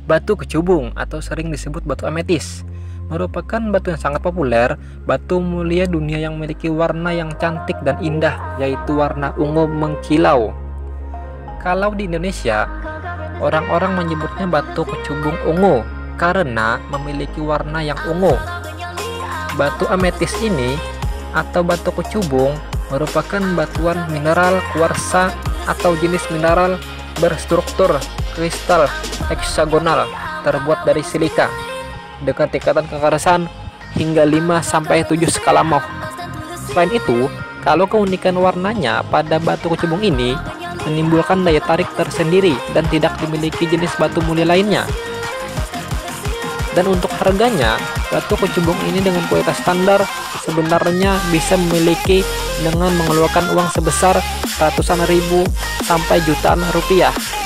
Batu kecubung atau sering disebut batu ametis merupakan batu yang sangat populer, batu mulia dunia yang memiliki warna yang cantik dan indah, yaitu warna ungu mengkilau. Kalau di Indonesia, orang-orang menyebutnya batu kecubung ungu karena memiliki warna yang ungu. Batu ametis ini atau batu kecubung merupakan batuan mineral kuarsa atau jenis mineral berstruktur kristal heksagonal terbuat dari silika dengan tingkatan kekerasan hingga 5-7 skala Mohs. Selain itu, kalau keunikan warnanya pada batu kecubung ini menimbulkan daya tarik tersendiri dan tidak dimiliki jenis batu mulia lainnya. Dan untuk harganya, batu kecubung ini dengan kualitas standar sebenarnya bisa memiliki dengan mengeluarkan uang sebesar ratusan ribu sampai jutaan rupiah.